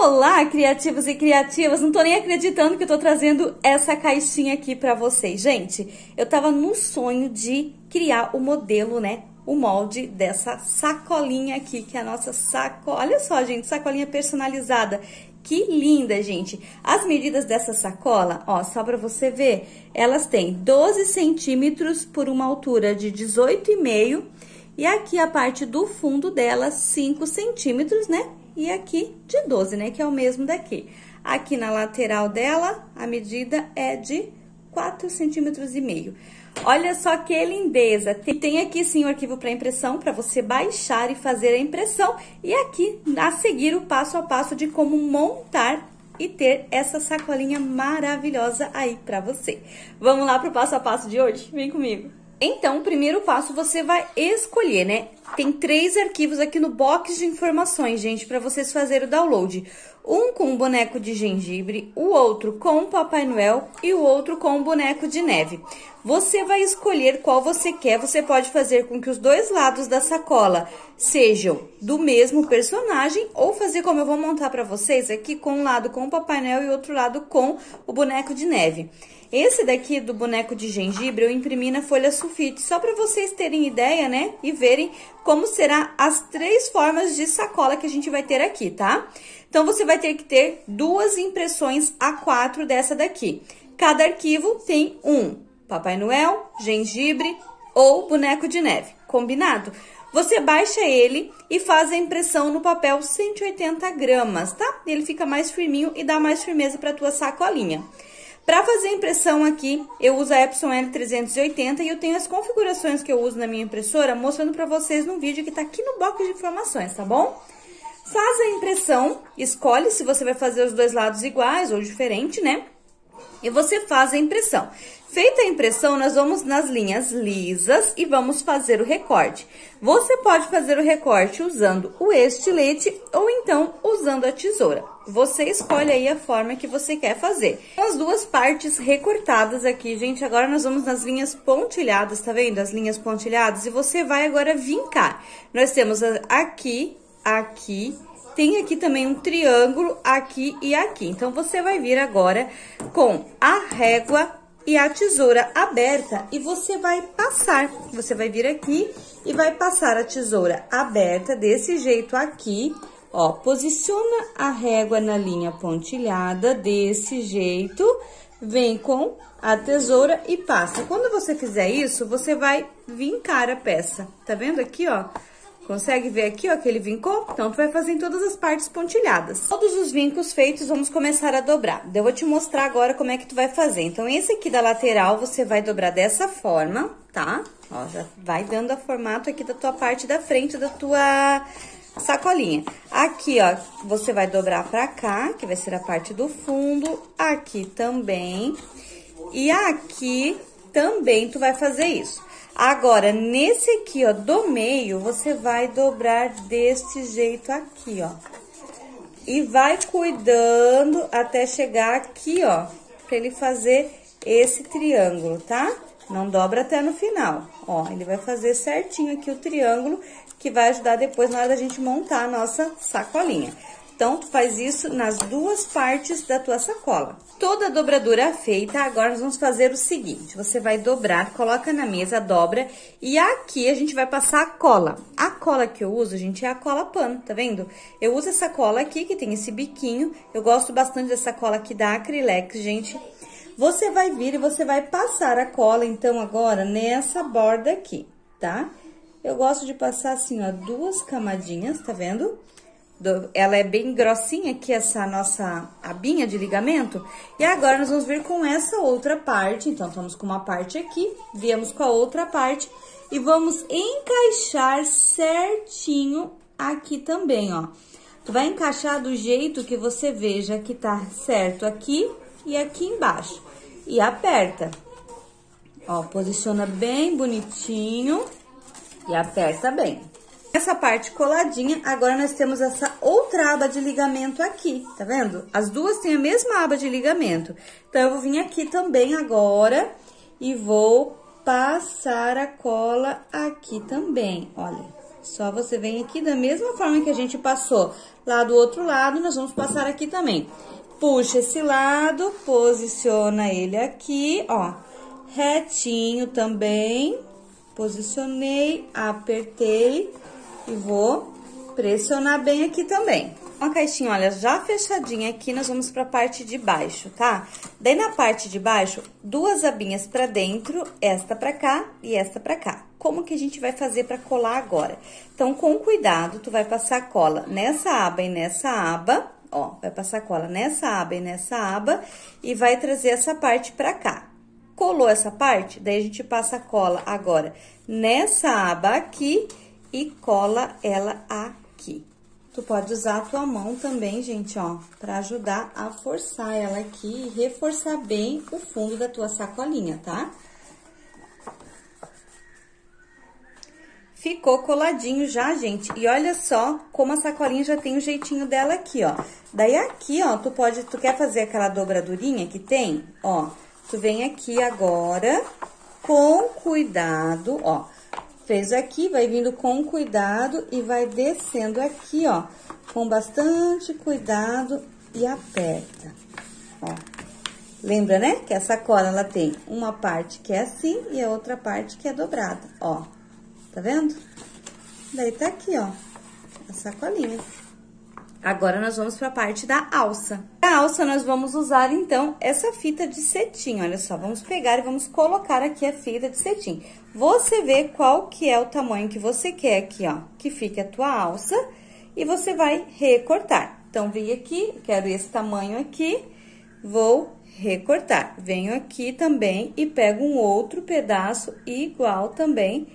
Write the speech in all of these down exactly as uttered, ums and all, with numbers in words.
Olá, criativos e criativas! Não tô nem acreditando que eu tô trazendo essa caixinha aqui pra vocês. Gente, eu tava no sonho de criar o modelo, né? O molde dessa sacolinha aqui, que é a nossa sacola. Olha só, gente, sacolinha personalizada. Que linda, gente! As medidas dessa sacola, ó, só pra você ver, elas têm doze centímetros por uma altura de dezoito e meio. E aqui a parte do fundo dela, cinco centímetros, né? E aqui de doze, né? Que é o mesmo daqui. Aqui na lateral dela, a medida é de quatro centímetros e meio. Olha só que lindeza! Tem aqui sim o arquivo para impressão, para você baixar e fazer a impressão. E aqui, a seguir, o passo a passo de como montar e ter essa sacolinha maravilhosa aí para você. Vamos lá pro passo a passo de hoje? Vem comigo! Então, o primeiro passo você vai escolher, né? Tem três arquivos aqui no box de informações, gente, para vocês fazerem o download. Um com o boneco de gengibre, o outro com o Papai Noel e o outro com o boneco de neve. Você vai escolher qual você quer, você pode fazer com que os dois lados da sacola sejam do mesmo personagem ou fazer como eu vou montar para vocês aqui, com um lado com o Papai Noel e outro lado com o boneco de neve. Esse daqui do boneco de gengibre eu imprimi na folha sulfite, só para vocês terem ideia, né? E verem como será as três formas de sacola que a gente vai ter aqui, tá? Então, você vai ter que ter duas impressões A quatro dessa daqui. Cada arquivo tem um Papai Noel, gengibre ou boneco de neve, combinado? Você baixa ele e faz a impressão no papel cento e oitenta gramas, tá? Ele fica mais firminho e dá mais firmeza para tua sacolinha. Para fazer a impressão aqui, eu uso a Epson L trezentos e oitenta e eu tenho as configurações que eu uso na minha impressora mostrando para vocês no vídeo que tá aqui no box de informações, tá bom? Faz a impressão, escolhe se você vai fazer os dois lados iguais ou diferente, né? E você faz a impressão. Feita a impressão, nós vamos nas linhas lisas e vamos fazer o recorte. Você pode fazer o recorte usando o estilete ou então usando a tesoura. Você escolhe aí a forma que você quer fazer. As duas partes recortadas aqui, gente, agora nós vamos nas linhas pontilhadas, tá vendo? As linhas pontilhadas e você vai agora vincar. Nós temos aqui, aqui... Tem aqui também um triângulo aqui e aqui. Então, você vai vir agora com a régua e a tesoura aberta e você vai passar. Você vai vir aqui e vai passar a tesoura aberta desse jeito aqui. Ó, posiciona a régua na linha pontilhada desse jeito. Vem com a tesoura e passa. Quando você fizer isso, você vai vincar a peça. Tá vendo aqui, ó? Consegue ver aqui, ó, que ele vincou? Então, tu vai fazer em todas as partes pontilhadas. Todos os vincos feitos, vamos começar a dobrar. Eu vou te mostrar agora como é que tu vai fazer. Então, esse aqui da lateral, você vai dobrar dessa forma, tá? Ó, já vai dando a formato aqui da tua parte da frente da tua sacolinha. Aqui, ó, você vai dobrar pra cá, que vai ser a parte do fundo. Aqui também. E aqui também tu vai fazer isso. Agora, nesse aqui, ó, do meio, você vai dobrar desse jeito aqui, ó. E vai cuidando até chegar aqui, ó, pra ele fazer esse triângulo, tá? Não dobra até no final, ó. Ele vai fazer certinho aqui o triângulo, que vai ajudar depois na hora da gente montar a nossa sacolinha. Então, tu faz isso nas duas partes da tua sacola. Toda a dobradura feita, agora nós vamos fazer o seguinte. Você vai dobrar, coloca na mesa, dobra. E aqui a gente vai passar a cola. A cola que eu uso, gente, é a cola pano, tá vendo? Eu uso essa cola aqui, que tem esse biquinho. Eu gosto bastante dessa cola aqui da Acrylex, gente. Você vai vir e você vai passar a cola, então, agora, nessa borda aqui, tá? Eu gosto de passar assim, ó, duas camadinhas, tá vendo? Ela é bem grossinha aqui, essa nossa abinha de ligamento. E agora, nós vamos vir com essa outra parte. Então, estamos com uma parte aqui, viemos com a outra parte. E vamos encaixar certinho aqui também, ó. Tu vai encaixar do jeito que você veja que tá certo aqui e aqui embaixo. E aperta. Ó, posiciona bem bonitinho e aperta bem. Essa parte coladinha, agora nós temos essa outra aba de ligamento aqui, tá vendo? As duas têm a mesma aba de ligamento. Então, eu vou vir aqui também agora e vou passar a cola aqui também, olha. Só você vem aqui da mesma forma que a gente passou lá do outro lado, nós vamos passar aqui também. Puxa esse lado, posiciona ele aqui, ó, retinho também. Posicionei, apertei e vou pressionar bem aqui também. Uma caixinha, olha, já fechadinha aqui, nós vamos pra parte de baixo, tá? Daí, na parte de baixo, duas abinhas pra dentro, esta pra cá e esta pra cá. Como que a gente vai fazer pra colar agora? Então, com cuidado, tu vai passar cola nessa aba e nessa aba, ó, vai passar cola nessa aba e nessa aba e vai trazer essa parte pra cá. Colou essa parte, daí a gente passa a cola agora nessa aba aqui e cola ela aqui. Tu pode usar a tua mão também, gente, ó, pra ajudar a forçar ela aqui e reforçar bem o fundo da tua sacolinha, tá? Ficou coladinho já, gente. E olha só como a sacolinha já tem o jeitinho dela aqui, ó. Daí aqui, ó, tu pode, tu quer fazer aquela dobradurinha que tem? Ó, tu vem aqui agora com cuidado, ó. Fez aqui, vai vindo com cuidado e vai descendo aqui, ó, com bastante cuidado e aperta, ó. Lembra, né? Que a sacola, ela tem uma parte que é assim e a outra parte que é dobrada, ó. Tá vendo? Daí, tá aqui, ó, a sacolinha. Agora, nós vamos pra parte da alça. A alça, nós vamos usar, então, essa fita de cetim. Olha só, vamos pegar e vamos colocar aqui a fita de cetim. Você vê qual que é o tamanho que você quer aqui, ó, que fique a tua alça. E você vai recortar. Então, vem aqui, quero esse tamanho aqui, vou recortar. Venho aqui também e pego um outro pedaço igual também.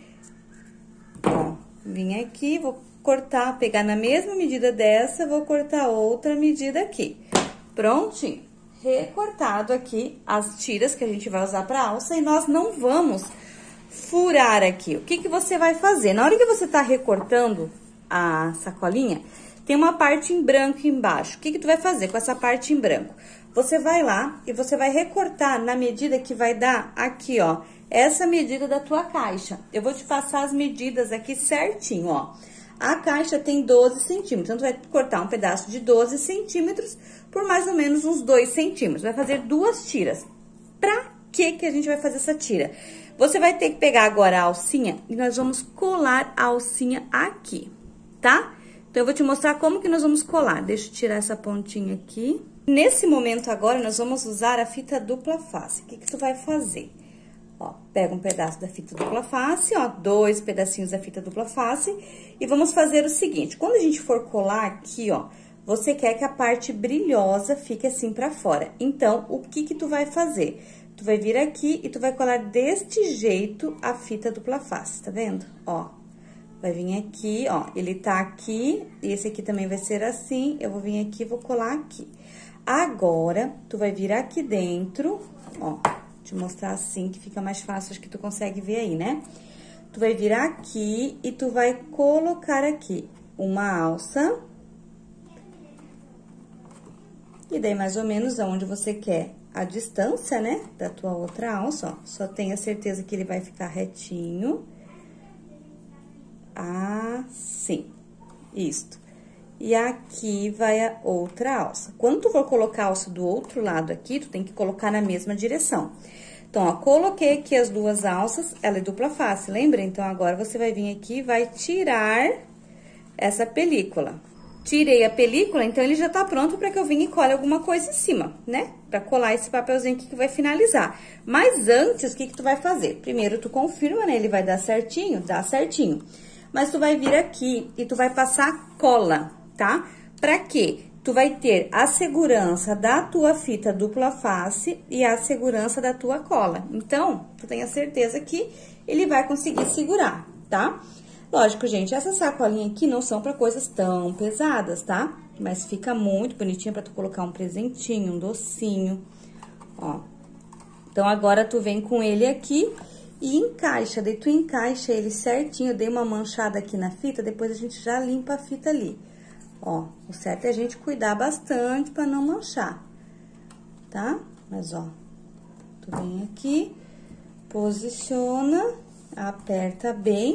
Ó, vim aqui, vou cortar, pegar na mesma medida dessa, vou cortar outra medida aqui. Prontinho. Recortado aqui as tiras que a gente vai usar para alça e nós não vamos furar aqui. O que que você vai fazer? Na hora que você tá recortando a sacolinha, tem uma parte em branco embaixo. O que que tu vai fazer com essa parte em branco? Você vai lá e você vai recortar na medida que vai dar aqui, ó, essa medida da tua caixa. Eu vou te passar as medidas aqui certinho, ó. A caixa tem doze centímetros, então, tu vai cortar um pedaço de doze centímetros por mais ou menos uns dois centímetros. Vai fazer duas tiras. Pra que que a gente vai fazer essa tira? Você vai ter que pegar agora a alcinha e nós vamos colar a alcinha aqui, tá? Então, eu vou te mostrar como que nós vamos colar. Deixa eu tirar essa pontinha aqui. Nesse momento agora, nós vamos usar a fita dupla face. O que que tu vai fazer? Ó, pega um pedaço da fita dupla face, ó, dois pedacinhos da fita dupla face. E vamos fazer o seguinte, quando a gente for colar aqui, ó, você quer que a parte brilhosa fique assim pra fora. Então, o que que tu vai fazer? Tu vai vir aqui e tu vai colar deste jeito a fita dupla face, tá vendo? Ó, vai vir aqui, ó, ele tá aqui, e esse aqui também vai ser assim, eu vou vir aqui e vou colar aqui. Agora, tu vai vir aqui dentro, ó, te mostrar assim, que fica mais fácil, acho que tu consegue ver aí, né? Tu vai vir aqui e tu vai colocar aqui uma alça. E daí, mais ou menos, aonde você quer a distância, né, da tua outra alça, ó. Só tenha certeza que ele vai ficar retinho. Assim. Isto. E aqui vai a outra alça. Quando tu for colocar a alça do outro lado aqui, tu tem que colocar na mesma direção. Então, ó, coloquei aqui as duas alças, ela é dupla face, lembra? Então, agora você vai vir aqui e vai tirar essa película. Tirei a película, então ele já tá pronto para que eu venha e cole alguma coisa em cima, né? Pra colar esse papelzinho aqui que vai finalizar. Mas antes, o que que tu vai fazer? Primeiro, tu confirma, né? Ele vai dar certinho? Dá certinho. Mas tu vai vir aqui e tu vai passar cola, tá? Pra quê? Tu vai ter a segurança da tua fita dupla face e a segurança da tua cola. Então, tu tenha certeza que ele vai conseguir segurar, tá? Lógico, gente, essas sacolinhas aqui não são pra coisas tão pesadas, tá? Mas fica muito bonitinha pra tu colocar um presentinho, um docinho, ó. Então, agora tu vem com ele aqui e encaixa, daí tu encaixa ele certinho. Eu dei uma manchada aqui na fita, depois a gente já limpa a fita ali. Ó, o certo é a gente cuidar bastante pra não manchar, tá? Mas, ó, tu vem aqui, posiciona, aperta bem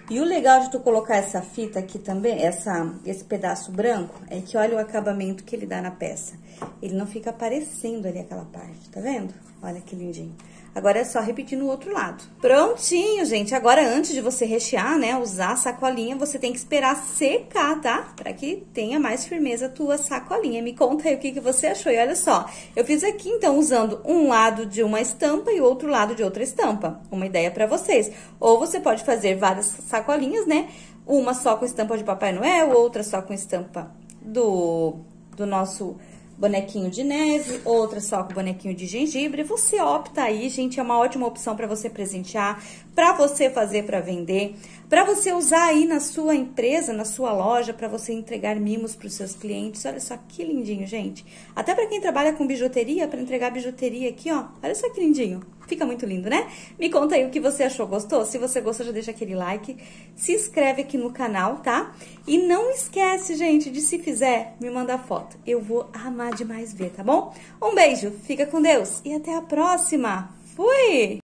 E o legal de tu colocar essa fita aqui também, essa, esse pedaço branco, é que olha o acabamento que ele dá na peça. Ele não fica aparecendo ali aquela parte, tá vendo? Olha que lindinho. Agora é só repetir no outro lado. Prontinho, gente. Agora, antes de você rechear, né, usar a sacolinha, você tem que esperar secar, tá? Pra que tenha mais firmeza a tua sacolinha. Me conta aí o que, que você achou. E olha só, eu fiz aqui, então, usando um lado de uma estampa e o outro lado de outra estampa. Uma ideia pra vocês. Ou você pode fazer várias sacolinhas, né? Uma só com estampa de Papai Noel, outra só com estampa do, do nosso bonequinho de neve, outra só com bonequinho de gengibre. Você opta aí, gente, é uma ótima opção para você presentear, para você fazer para vender, para você usar aí na sua empresa, na sua loja, para você entregar mimos para os seus clientes. Olha só que lindinho, gente. Até para quem trabalha com bijuteria, para entregar bijuteria aqui, ó. Olha só que lindinho. Fica muito lindo, né? Me conta aí o que você achou. Gostou? Se você gostou, já deixa aquele like. Se inscreve aqui no canal, tá? E não esquece, gente, de se fizer, me mandar foto. Eu vou amar demais ver, tá bom? Um beijo, fica com Deus e até a próxima. Fui!